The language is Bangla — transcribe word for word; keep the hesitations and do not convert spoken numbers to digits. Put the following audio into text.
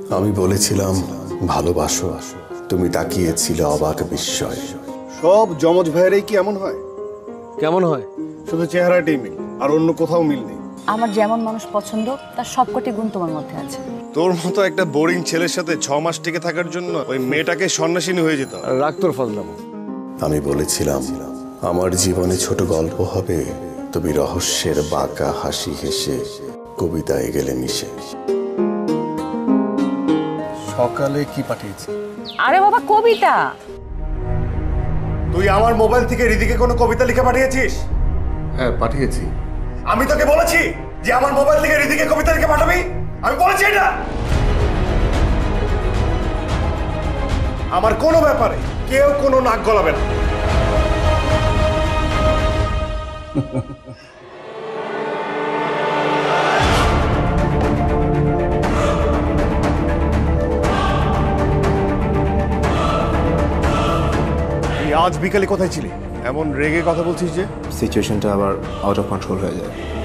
আমি বলেছিলাম ভালোবাসো, তুমি তাকিয়েছিলে অবাক বিস্ময়। সব যমজ ভাইয়েরাই কি এমন হয়? কেমন হয়? শুধু চেহারাটাই মিল, আর অন্য কোথাও মিল নেই। আমার যেমন মানুষ পছন্দ তার সবকটি গুণ তোমার মধ্যে আছে। তোর মতো একটা বোরিং ছেলের সাথে ছ মাস টিকে থাকার জন্য ওই মেয়েটাকে সন্ন্যাসিনী হয়ে যেত। আর রাগ তোর ফজলাম। আমি বলেছিলাম আমার জীবনে ছোট গল্প হবে, তুমি রহস্যের বাঁকা হাসি হেসে কবিতায় গেলে মিশে। সকালে কি পাঠিয়েছি? আরে বাবা, কবিতা। তুই আমার মোবাইল থেকে রিদিকে কোনো কবিতা লিখে পাঠিয়েছিস? হ্যাঁ পাঠিয়েছি। আমি তোকে বলেছি যে আমার মোবাইল থেকে রিদিকে কবিতা লিখে পাঠাবি? আমি বলেছি এটা? আমার কোনো ব্যাপারে কেউ কোনো নাক গলাবে না। আজ বিকালে কোথায় ছিলি? এমন রেগে কথা বলছিস যে? সিচুয়েশনটা আবার আউট অফ কন্ট্রোল হয়ে যায়।